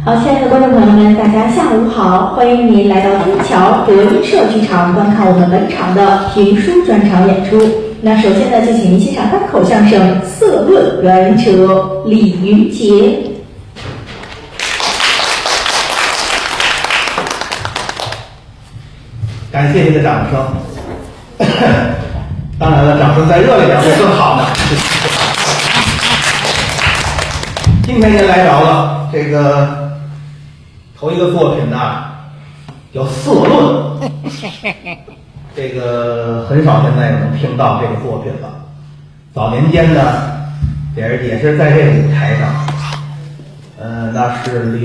好，亲爱的观众朋友们，大家下午好！欢迎您来到金桥德音社剧场观看我们本场的评书专场演出。那首先呢，就请您欣赏单口相声《色论》，表演者李云杰。 感谢您的掌声。当然了，掌声再热烈点会更好呢。今天您来着了，这个头一个作品呢叫《色论》，这个很少现在能听到这个作品了。早年间呢，也是在这个舞台上，那是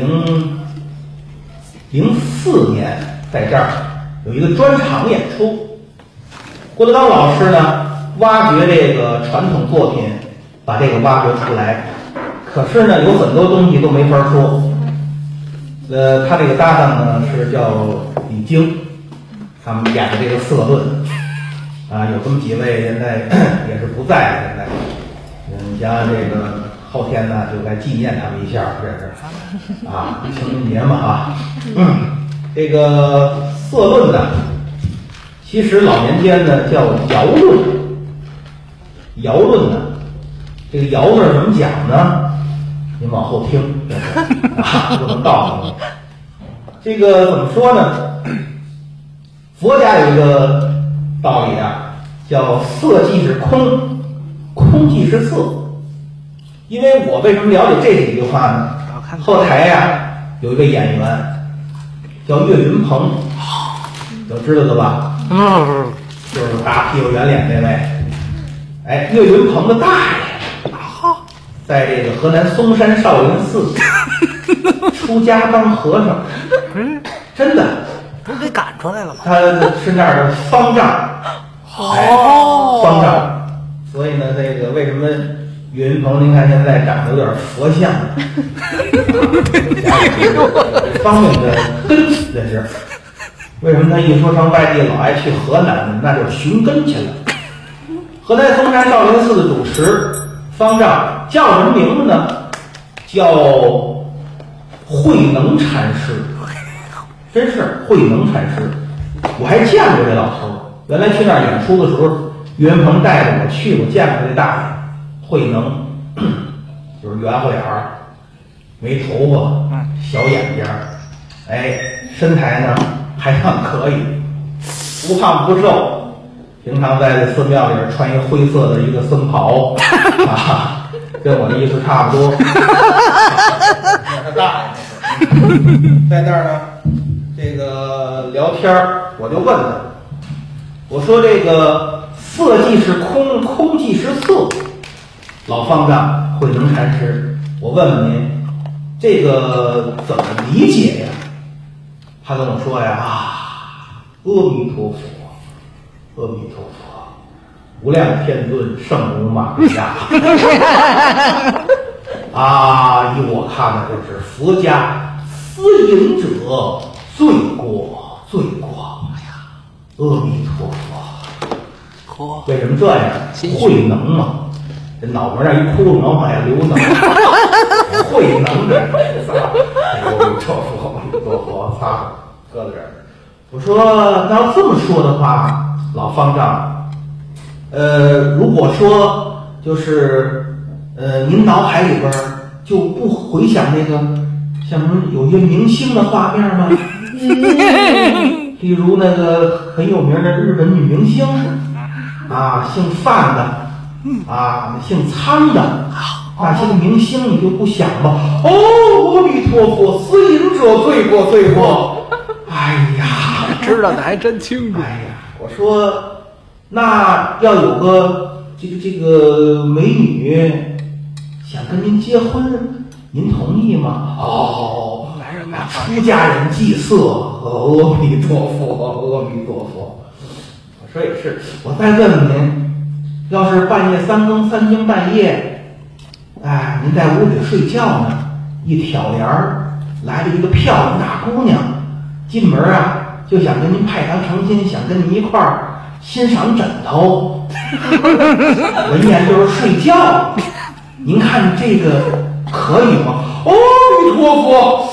04年在这儿有一个专场演出。郭德纲老师呢，挖掘这个传统作品，把这个挖掘出来。可是呢，有很多东西都没法说。他这个搭档呢是叫李菁，他们演的这个《色论》啊，有这么几位现在也是不在了。现在，你像这个后天呢就该纪念他们一下，这是啊，清明节嘛啊。这个《色论》呢，其实老年间呢叫尧论。尧论呢，这个尧字怎么讲呢？您往后听，啊，不能告诉你。这个怎么说呢？佛家有一个道理啊，叫色即是空，空即是色。因为我为什么了解这几句话呢？后台呀有一位演员叫岳云鹏，有知道的吧？就是大屁股圆脸那位。哎，岳云鹏的大爷。在这个河南嵩山少林寺出家当和尚，真的， 不是给赶出来了吗？ 他是那儿的方丈，方丈。所以呢，这个为什么岳云鹏您看现在长得有点佛像，这方面的根，这是为什么他一说上外地老爱去河南呢？那就是寻根去了。河南嵩山少林寺的主持方丈叫什么名字呢？叫慧能禅师，真是慧能禅师。我还见过这老头，原来去那儿演出的时候，岳云鹏带着我去过，见过这大爷慧能，就是圆乎脸儿，没头发，小眼睛，哎，身材呢还算可以，不胖不瘦。平常在这寺庙里穿一个灰色的一个僧袍啊，跟我的意思差不多。他大爷在那儿呢，这个聊天我就问他，我说这个色即是空，空即是色。老方丈慧能禅师，我问问您，这个怎么理解呀？他跟我说呀，阿弥陀佛。阿弥陀佛，无量天尊圣母玛利亚。啊，以我看呢，就是佛家私隐者罪过，罪过。阿弥陀佛。为什么这样？慧能嘛，这脑门上一窟窿，往下流能。慧能这仨，阿弥陀佛，阿弥陀佛，仨搁在这儿。我说，那要这么说的话。老方丈，如果说就是您脑海里边就不回想那个像什么有些明星的画面吗？例如那个很有名的日本女明星啊，姓范的啊，姓苍的那些个明星，你就不想吗？哦，阿弥陀佛，私隐者罪过，罪过。哎呀， 知道的还真清楚。 哎呀。我说，那要有个这个美女想跟您结婚，您同意吗？哦，出家人祭色，阿弥陀佛，阿弥陀佛。我说也是，我再问问您，要是半夜三更半夜，哎，您在屋里睡觉呢，一挑帘儿来了一个漂亮大姑娘，进门啊。就想跟您派堂成亲，想跟您一块儿欣赏枕头，文言就是睡觉。您看这个可以吗？阿弥陀佛，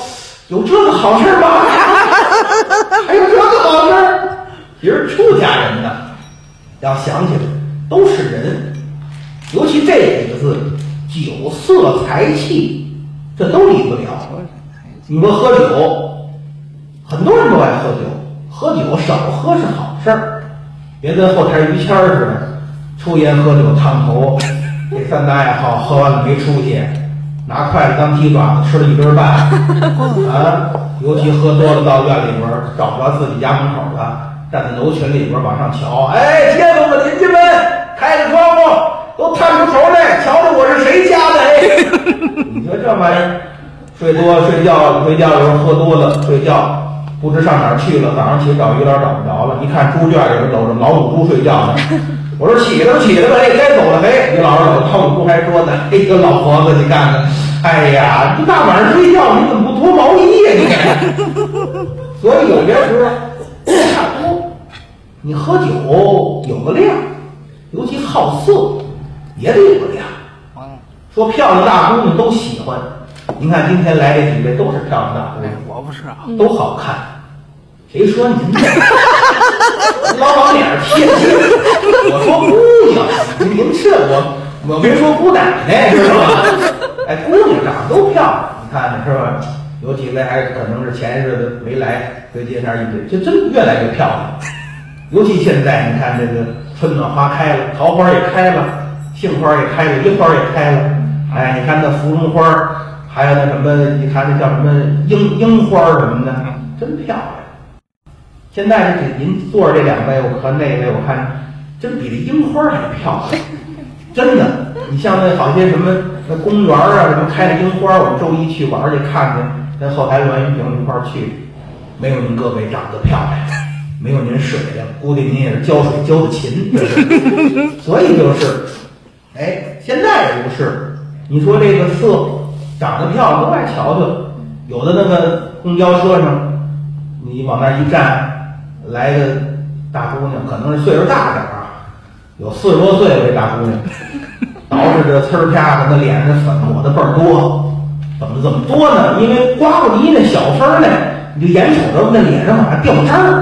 有这个好事吗？还有这个好事？其实出家人呢，要想起来都是人，尤其这几个字，酒色财气，这都离不了。你说喝酒，很多人都爱喝酒，喝酒少喝是好事儿，别跟后台于谦儿似的，抽烟喝酒烫头，这三大爱好喝完了没出息，拿筷子当鸡爪子吃了一顿饭啊！尤其喝多了到院里边找不着自己家门口了，站在楼群里边往上瞧，哎，街坊们、邻居们，开个窗户，都探出头来，瞧瞧我是谁家的哎！你说这玩意儿，睡觉回家有时候喝多了睡觉。不知上哪儿去了，早上起找于老找不着了，一看猪圈里边搂着老母猪睡觉呢。我说起来吧，起来吧，哎，该走了。哎，于老师搂着老母猪还说呢，哎呦，老婆子，你看看，哎呀，你大晚上睡觉，你怎么不脱毛衣呀？你看，所以有些时候差不多，你喝酒有个量，尤其好色也得有个量。说漂亮大姑娘都喜欢。您看今天来这几位都是漂亮大姑娘， 我不是啊， 都好看。谁说您这老往脸上贴金？我说姑娘，您这我没说姑奶奶，知道吧？哎，姑娘长得都漂亮，你看是吧？有几位还可能是前日子没来，最近那一堆，就真越来越漂亮。尤其现在，你看这个春暖花开了，桃花也开了，杏花也开了，梨花也开了。哎，你看那芙蓉花。还有那什么，你看那叫什么樱花什么的，真漂亮。现在这您坐着这两位，我和那位我看，真比这樱花还漂亮。真的，你像那好些什么那公园啊，什么开的樱花，我们周一去玩去看去，跟后台栾云平一块儿去，没有您各位长得漂亮，没有您水灵，估计您也是浇水浇的勤，所以就是，哎，现在也不是，你说这个色。长得漂亮都爱瞧瞧，有的那个公交车上，你往那一站，来个大姑娘，可能是岁数大点啊，有40多岁的这大姑娘，捯饬着呲儿啪的，那脸上粉抹的倍儿多，怎么多呢？因为刮胡泥那小风呢，你就眼瞅着那脸上往上掉渣儿。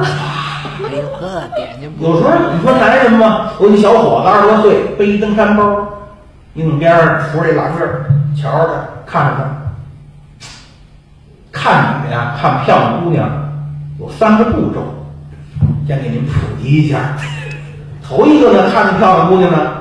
有时候你说男人嘛，有一小伙子20多岁，背一登山包，一弄边上扶着一拉个，瞧着看着他。看女呀，看漂亮姑娘有3个步骤，先给您普及一下。头一个呢，看着漂亮姑娘呢，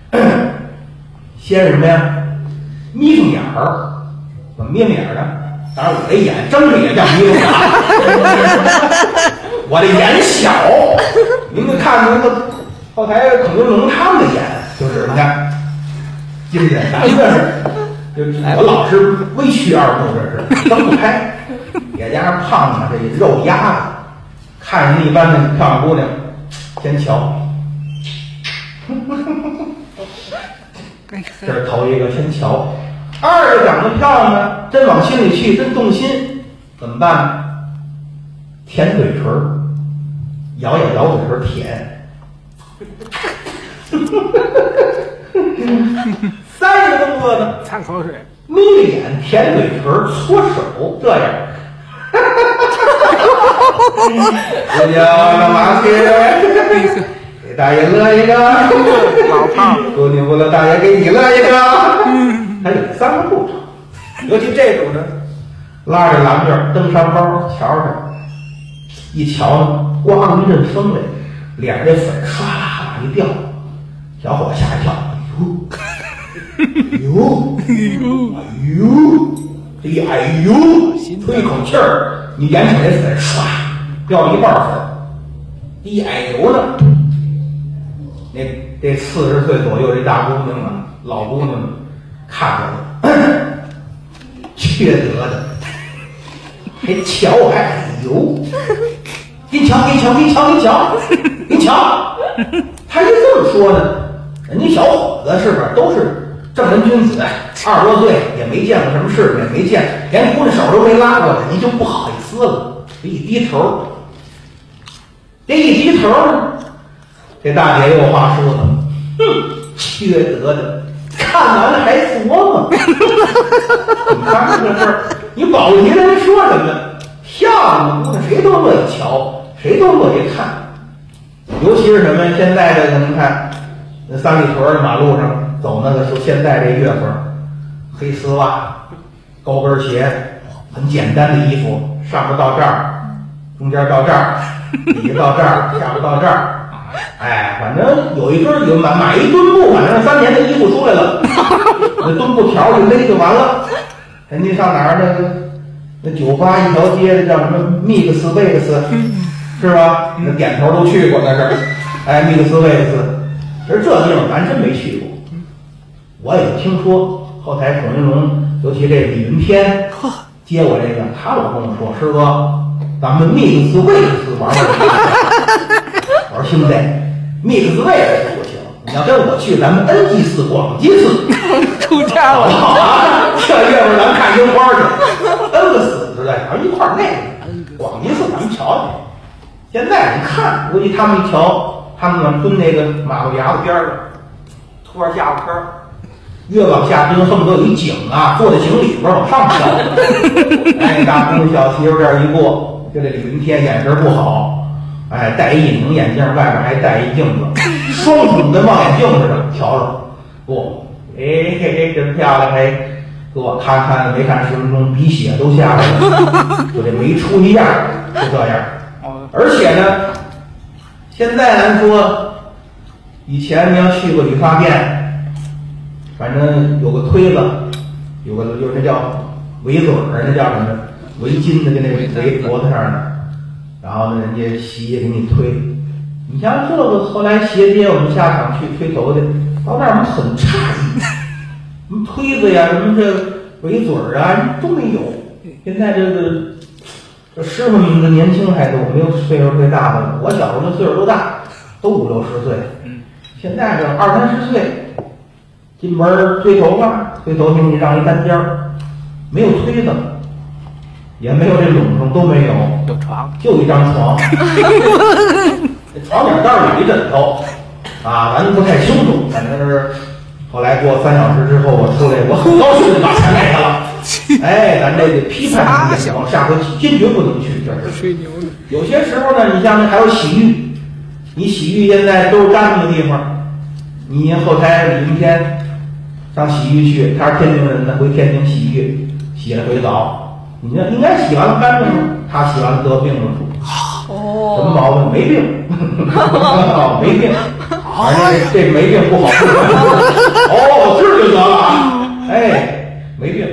先是什么呀？眯上眼儿，怎么眯上眼儿呢？当然，我这眼睁着也叫眯上眼儿，我这眼小。您就看那个后台孔云龙他们的眼，就是你看，金眼咱这是。我老是微曲2度，这是睁不开，也加上胖啊，这肉压的，看人一般的漂亮姑娘，先瞧，这是头一个，先瞧。2个长得漂亮呢，真往心里去，真动心，怎么办呢？舔嘴唇，咬嘴唇舔。3个动作呢， 擦口水， 眯着眼，舔嘴唇，搓手，这样。我要干嘛去？给大爷乐一个。 老胖， 姑娘不乐，大爷给你乐一个。还有3个步骤，尤其这种呢，拉着蓝辫登山包，瞧着，一瞧呢，刮了一阵风来，脸上这粉唰啦一掉，小伙吓一跳，哎呦，这一哎呦，吹一口气儿，你眼瞅这粉唰掉了一半粉，一哎呦呢，那这40岁左右这大姑娘啊，老姑娘看着了，缺德的，还瞧我还哎呦，您瞧，他是这么说的，人家小伙子是不是都是？正人君子，20多岁也没见过什么世面，没见连姑娘手都没拉过来，您就不好意思了。这一低头，这大姐又话说了，哼，缺德的， 看完了还琢磨。你看这事儿，你保不齐人说什么？漂亮的姑娘谁都乐意瞧，谁都乐意看。尤其是什么？现在这个您看，那三里屯的马路上走那个，说现在这月份，黑丝袜、高跟鞋，很简单的衣服，上边到这儿，中间到这儿，底下到这儿，下边到这儿。哎，反正有一根有买一墩布，反正3年的衣服出来了，那墩布条就勒就完了。人家上哪儿那酒吧一条街的叫什么 Mix Vegas 是吧？那点头都去过那是，哎 Mix Vegas， 其实这地方咱真没去过，我也听说。后台孔云龙，尤其这李云天接我这个，他老跟我说，师哥，咱们 Mix Vegas 玩玩。我说兄弟，Mix Vegas 不行，你要跟我去咱们恩济寺、广济寺， 出家了。 好啊，这月份咱看樱花去，恩个寺之类，咱们一块儿那个广济寺咱们瞧瞧。现在你看，估计他们一瞧，他们蹲那个马路牙子边上，拖着下巴颏，越往下蹲，恨不得有一井啊，坐在井里边往上瞧。哎，大姑小媳妇这儿一过，就这李云天眼神不好。哎，戴一隐形眼镜，外边还戴一镜子，双筒跟望远镜似的，瞧瞧，不，哎嘿嘿，真漂亮！哎，给我看看，没看10分钟，鼻血都下来了，就这没出息样，就这样。而且呢，现在咱说，以前你要去过理发店，反正有个推子，有那叫围嘴儿，那叫什么围巾的，就那围脖子上的。然后呢，人家洗也给你推，你像这个后来鞋街我们下场去推头去，到那儿我们很诧异，什么推子呀，什么这围嘴儿啊都没有。现在这师傅们的年轻还多，没有岁数最大的。我小时候岁数都大，都50、60岁。现在这20、30岁，进门推头发，推头给你让一单间儿，没有推子。也没有这笼上都没有， 有床， 就一张床，这床顶盖有一枕头，啊，咱不太清楚，反正是后来过3小时之后，我出来，我很高兴的把钱给他了。哎，咱这个批判眼光，下回坚决不能去，这是吹牛呢。 有些时候呢，你像还有洗浴，你洗浴现在都是干净的地方，你后台李云天上洗浴去，他是天津人呢，回天津洗浴，洗了回澡。你这应该洗完了干净了，他洗完了得病了， 哦， 什么毛病？没病，没病，反正这没病不好治。哦，治就得了啊！哎，没病。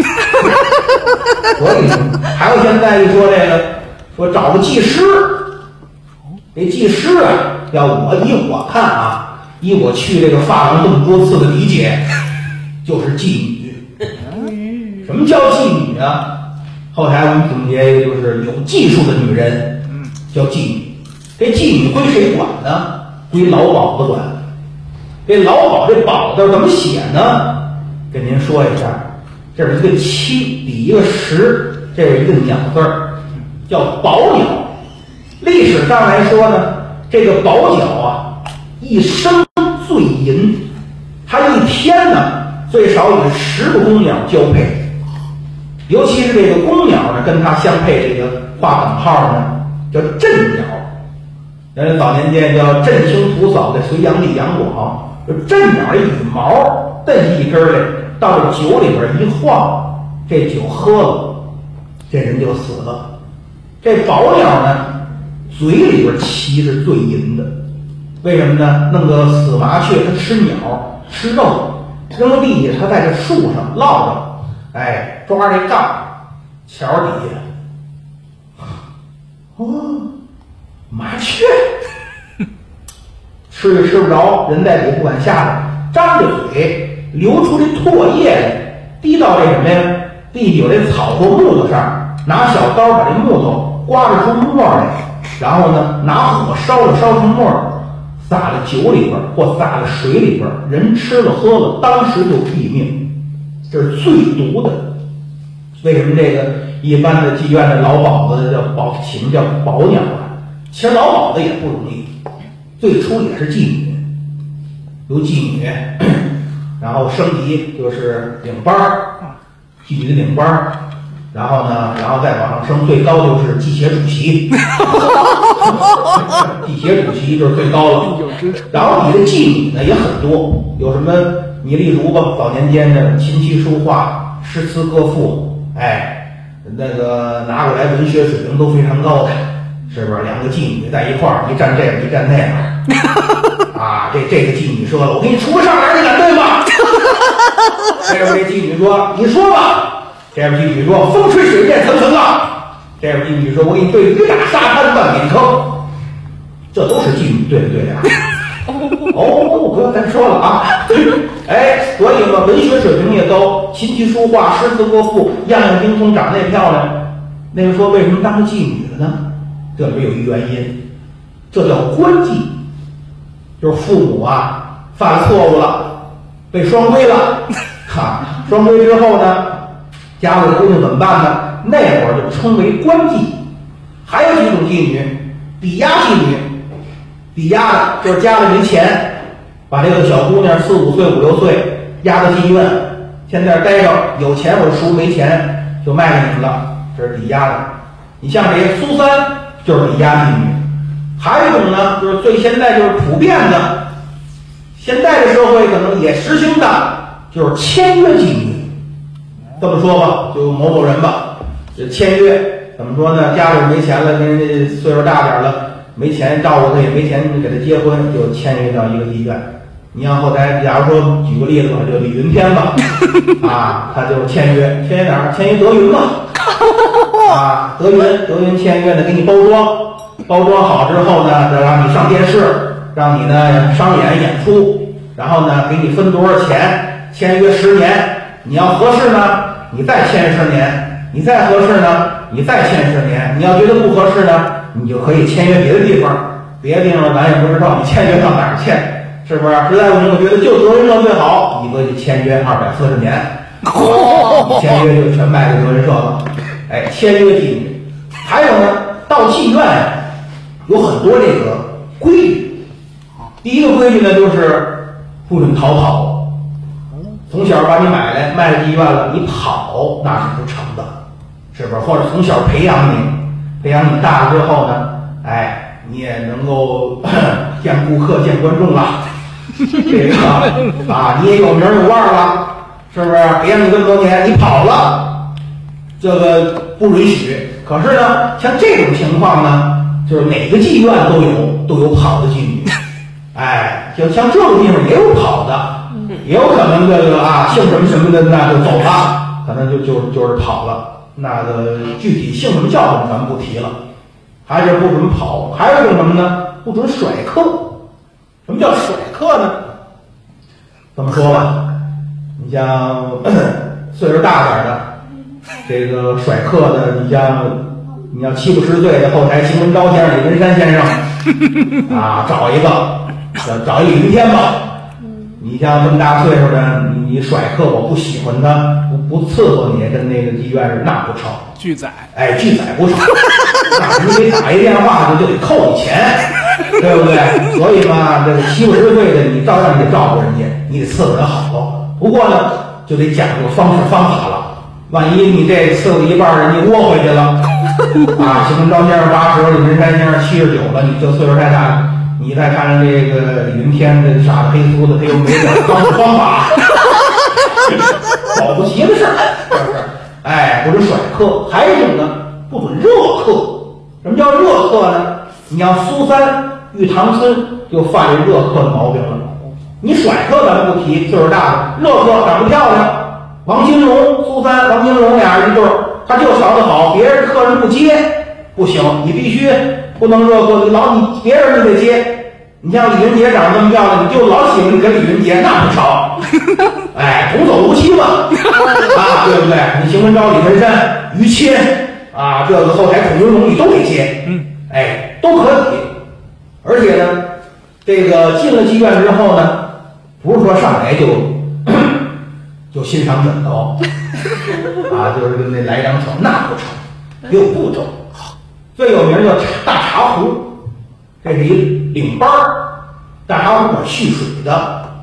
所以还有现在一说这个，说找个技师，这技师啊，依我看啊，依我去这个发廊这么多次的理解，就是妓女。什么叫妓女啊？后台我们总结一个，就是有技术的女人，叫妓女。这妓女归谁管呢？归劳保的管。这劳保这保字怎么写呢？跟您说一下，这是一个7底一个10，这是一个鸟字儿，叫保鸟。历史上来说呢，这个保鸟啊，一生最淫，他一天呢最少与10个公鸟交配。尤其是这个公鸟呢，跟它相配，这个画等号呢，叫振鸟。人早年间叫振兴土嫂的隋炀帝杨广，就振鸟这羽毛蹬下一根来，到这酒里边一晃，这酒喝了，这人就死了。这保鸟呢，嘴里边其实最淫的，为什么呢？弄个死麻雀，它吃鸟吃肉，扔到地下，它在这树上落着。哎，抓这杠，桥底下，哦，麻雀，吃也吃不着，人在底不敢下来，张着嘴，流出这唾液来，滴到这什么呀？地有这草或木头上，拿小刀把这木头刮着出沫来，然后呢，拿火烧成沫，撒在酒里边或撒在水里边，人吃了喝了，当时就毙命。这是最毒的。为什么这个一般的妓院的劳保的请叫保鸟啊？其实劳保的也不容易，最初也是妓女，由妓女然后升级就是领班儿，妓女的领班儿，然后呢，然后再往上升，最高就是祭协主席，祭协主席就是最高了。然后你的妓女呢也很多，有什么你例如吧，早年间的琴棋书画、诗词歌赋，哎，那个拿过来文学水平都非常高的，是不是？两个妓女在一块儿，一站这边，一站那边。啊，这个妓女说了，我给你出个上联，你敢对吗？这边这妓女说，你说吧。这边妓女说，风吹水面层层浪。这边妓女说，我给你对鱼打沙滩万点坑。这都是妓女对不对呀？哦，不要再说了啊。哎，所以嘛，文学水平也高，琴棋书画、诗词歌赋，样样精通，长得也漂亮。那个说为什么当了妓女了呢？这里边有一原因，这叫官妓。就是父母啊犯错误了，被双规了，双规之后呢，家里的姑娘怎么办呢？那会儿就称为官妓。还有几种妓女，抵押妓女，抵押的就是家里没钱，把这个小姑娘4、5岁、5、6岁押到妓院，先在这待着，有钱我赎，没钱就卖给你们了，这是抵押的。你像这些苏三就是抵押妓女。还有一种呢，就是现在就是普遍的，现在的社会可能也实行的，就是签约妓女。这么说吧，就某某人吧，这签约怎么说呢？家里没钱了，跟人家岁数大点了，没钱照顾他，也没钱给他结婚，就签约到一个妓院。你像后台，假如说举个例子吧，就李云天吧，啊，他就签约哪儿？签约德云嘛，啊，德云签约呢，给你包装好之后呢，再让你上电视，让你呢商演出，然后呢给你分多少钱，签约10年，你要合适呢，你再签10年，你再合适呢，你再签10年，你要觉得不合适呢，你就可以签约别的地方，别的地方咱也不知道你签约到哪儿去，是不是？实在不行，我觉得就德云社最好，你可以签约240年，你签约就全卖给德云社了。哎，签约妓女。还有呢，到妓院有很多这个规矩。第一个规矩呢，就是不准逃跑。从小把你买来卖了妓院了，你跑那是不成的，是不是？或者从小培养你大了之后呢，哎，你也能够见顾客见观众了，这个啊，你也有名有腕了，是不是？培养你这么多年，你跑了，这个不允许。可是呢，像这种情况呢，就是哪个妓院都有跑的妓女，哎，就像这个地方也有跑的，也有可能这个啊姓什么什么的那就走了，可能就是跑了。那个具体姓什么叫什么咱们不提了。还是不准跑，还有一种什么呢？不准甩客。什么叫甩客呢？这么说吧，你像岁数大点的。这个甩客的，你要70、80岁的后台邢文昭先生、李文山先生啊，找一李云天吧。你像这么大岁数的，你甩客，我不喜欢他，不伺候你，跟那个妓院似的，那不成。 拒载， 哎，拒载不成，那你给打一电话就得扣你钱，对不对？所以嘛，这个70、80岁的你照样得照顾人家，你得伺候人好。不过呢，就得讲究方法了。万一你这伺候一半，人家窝回去了，啊，邢文昭先生80，李文山先生79了，你这岁数太大了，你再看这个李云天这傻子黑粗的，他又没点方法，保不齐的事儿，是不是？哎，不准甩客。还有一种呢，不准热客。什么叫热客呢？你像苏三、玉堂春就犯这热客的毛病了。你甩客咱们不提，岁数大了，热客长得漂亮。王金荣、苏三、王金荣俩人一对儿，他就瞧得好，别人客人不接不行，你必须不能热客，你别人你得接。你像李云杰长得这么漂亮，你就老喜欢跟李云杰，那不成？哎，同走无期嘛，啊，对不对？你邢文昭、李文山、于谦啊，这个后台孔云龙你都得接，哎，都可以。而且呢，这个进了妓院之后呢，不是说上来就欣赏枕头啊，就是跟那来两手，那不成，也有步骤。最有名叫大茶壶，这是一领班儿，大茶壶管蓄水的，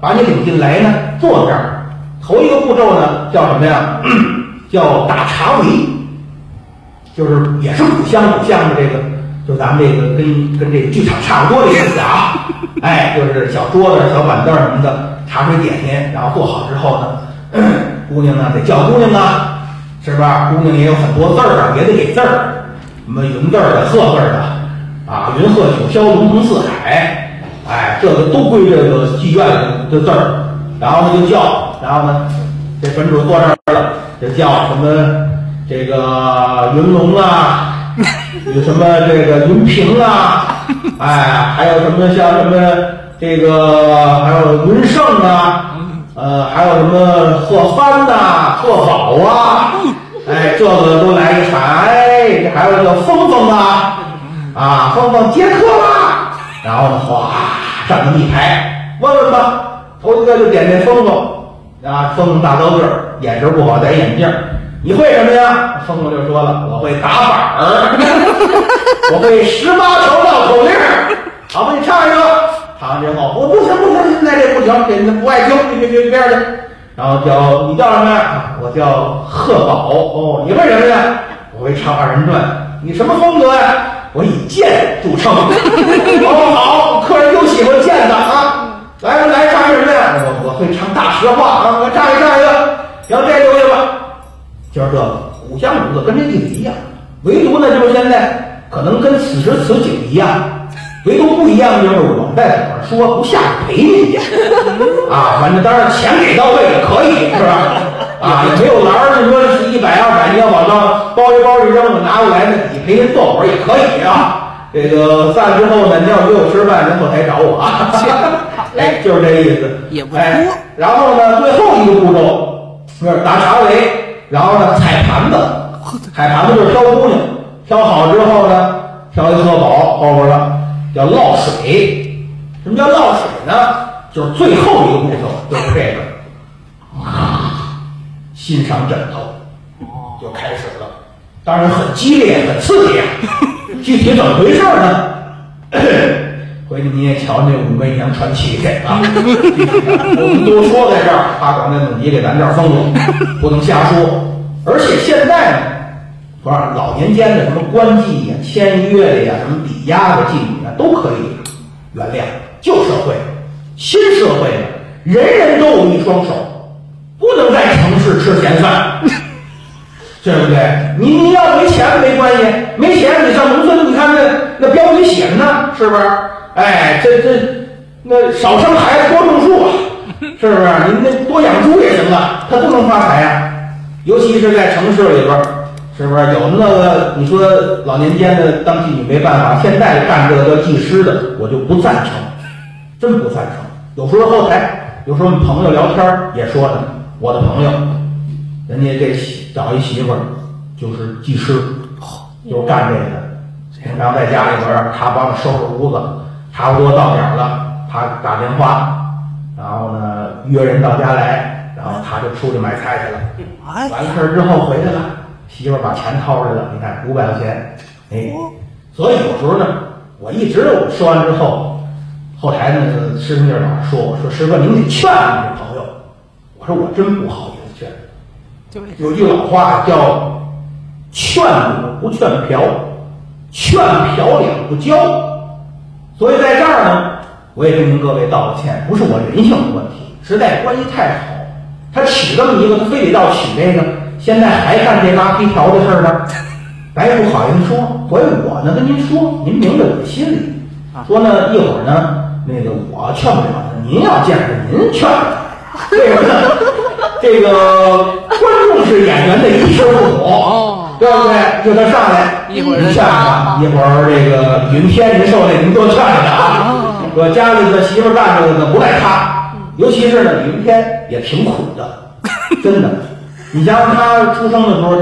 把你领进来呢，坐这儿。头一个步骤呢叫什么呀？叫打茶围，就是也是古香的这个，就咱们这个跟这个剧场差不多的意思啊。哎，就是小桌子、小板凳什么的，茶水点心，然后做好之后呢，姑娘呢得叫姑娘啊，是吧？姑娘也有很多字儿啊，也得给字儿，什么云字儿的、鹤字儿的啊，云鹤九霄，龙腾四海，哎，这个都归这个妓院的字儿。然后呢就叫，然后呢这本主坐这儿了，就叫什么这个云龙啊，有什么这个云平啊，哎，还有什么像什么这个还有云胜啊，还有什么鹤帆呐、鹤宝啊，哎，这个都来一场，哎，这还有叫峰峰啊，峰峰接客啦，然后呢哗站那么一排，问问吧。头一个就点这峰峰啊，峰峰大高个儿，眼神不好，戴眼镜。你会什么呀？峰峰就说了，我会打板儿，我会18条绕口令。好吧，你唱一个。唱完之后，我不行，现在这不行，这不爱听，别边去。然后叫你叫什么呀？我叫贺宝。哦，你会什么呀？我会唱2人转。你什么风格呀？我以剑著称。哦，好，客人都喜欢剑的啊。来唱什么呀？我会唱大实话啊！我唱一个，然后这留下吧。就是这个古香古色跟这地方一样，唯独呢就是现在可能跟此时此景一样，唯独不一样就是我们在怎么说不下去赔人家啊，反正当然钱给到位也可以是吧？啊，也没有栏儿，你说是100、200，你要往上包一扔，拿过来那你赔人做活也可以啊。这个散了之后呢，你要约我吃饭，您后台找我啊。哎，就是这意思， 也不多。 哎，然后呢，最后一个步骤是打茶围，然后呢彩盘子，彩盘子就是挑姑娘，挑好之后呢，挑一喝宝后边了，叫落水。什么叫落水呢？就是最后一个步骤，就是这个欣赏枕头就开始了，当然很激烈，很刺激啊。具体怎么回事呢？回去你也瞧那武媚娘传奇去啊！我们多说在这儿，怕广电总局给咱这儿封了，不能瞎说。而且现在呢，不是老年间的什么官妓呀、签约的呀、什么抵押的妓女啊，都可以原谅。旧社会、新社会呢，人人都有一双手，不能在城市吃闲饭。对不对？你要没钱没关系，没钱你上农村，你看那标语写着呢，是不是？哎，那少生孩子多种树啊，是不是？你那多养猪也行啊，他都能发财啊。尤其是在城市里边，是不是有那个你说老年间的当妓女没办法，现在干这个叫技师的，我就不赞成，真不赞成。有时候后台，有时候我们朋友聊天也说呢，我的朋友。人家这找一媳妇儿就是技师，就干这个。平常在家里边，他帮着收拾屋子，差不多到点了，他打电话，然后呢约人到家来，然后他就出去买菜去了。完事之后回来了，媳妇儿把钱掏出来了，你看500块钱，哎，所以有时候呢，我一直说完之后，后台那个师兄弟老说我说师哥您得劝你这朋友，我说我真不好意思劝。有句老话叫劝赌不劝嫖，劝嫖两不交。所以在这儿呢，我也跟您各位道个歉，不是我人性的问题，实在关系太好，他娶这么一个，他非得到娶这个，现在还干这拉皮条的事儿呢，咱也不好意思说。所以我呢跟您说，您明白我的心理。说呢一会儿呢，那个我劝不了他，您要见着您劝他，为什么呢？这个观众是演员的衣食父母，对不对？就他上来一会儿劝他，一会儿这个云天您受累，您多劝着啊。我家里的媳妇干这个呢，不赖他，尤其是呢，云天也挺苦的，真的。你像他出生的时候，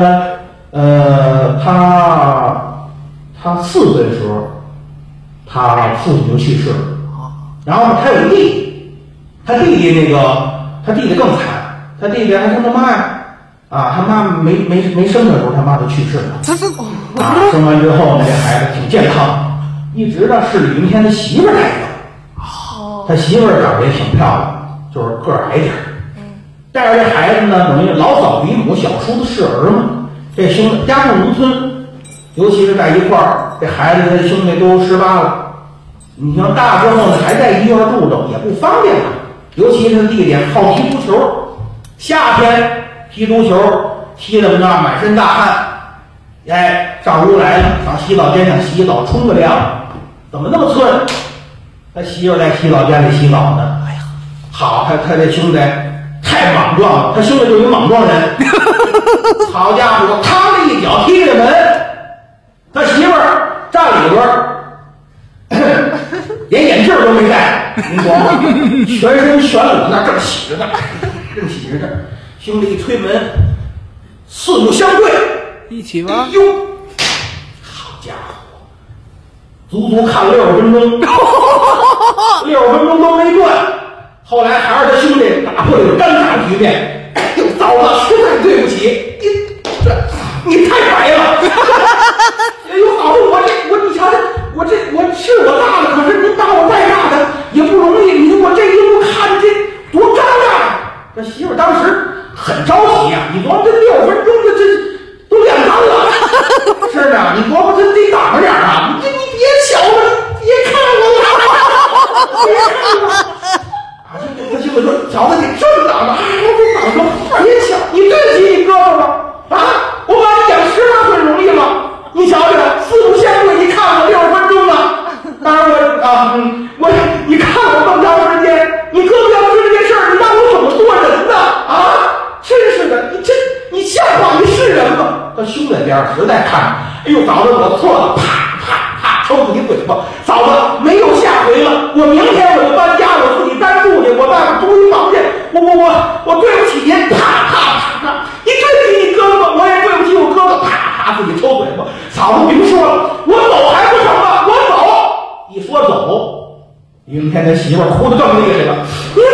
他4岁的时候，他父亲就去世了，然后他有弟弟，他弟弟更惨。他弟弟还生他妈呀，他妈没生的时候，他妈就去世了。生完之后呢，这孩子挺健康，一直到是李云天的媳妇儿带的。他媳妇儿长得也挺漂亮， 就是个儿矮点儿。带着这孩子呢，等于老嫂比母，小叔子是儿嘛。这兄弟家住农村，尤其是在一块儿，这孩子这兄弟都18了。你像大之后呢，还在医院住着，也不方便了。尤其是弟弟好踢足球，夏天踢足球，踢得那满身大汗。哎，上屋来了，上洗澡间上洗澡，冲个凉，怎么那么寸？他媳妇在洗澡间里洗澡呢。哎呀，好，他这兄弟太莽撞了，他兄弟就是一莽撞人。好家伙，他这一脚踢开门，他媳妇儿站里边儿，连眼镜都没戴，你懂吗？全身全裸那正洗着呢，正洗着呢。兄弟一推门，四目相对， 一起吗？ 哟，好家伙，足足看了60分钟，60分钟都没断。后来还是他兄弟打破这个尴尬局面。哎呦，糟了，实在对不起，你太白了。哎呦，好，你瞧瞧，我是我大了，可是您把我带大的也不容易，我这一路看这多尴尬。这媳妇当时很着急啊，你琢磨这60分钟这都晾干了。是呢，你琢磨这得挡着点啊，你别瞧了，别看我了，别看我。他媳妇说：“瞧着你正挡着，我不挡着，别瞧，你对得起你哥哥吗？啊，我把你养10大很容易吗？你瞧瞧，四目相对，你看我60分钟了。当然你看我这么长时间，你哥哥要知这件事儿，你让我怎么做人呢？啊，真是的，你像话，你是人吗？”他兄弟边实在看，哎呦，嫂子我错了，啪啪啪抽自己嘴巴。嫂子没有下回了，我明天我就搬家，我自己单住去，我外边租一房间，我对不起您，啪啪啪啪，你对不起你哥哥，我也对不起我哥哥，啪啪自己抽嘴巴。嫂子别说了，我走还不成吗？我走，一说走，明天他媳妇哭得更厉害了，你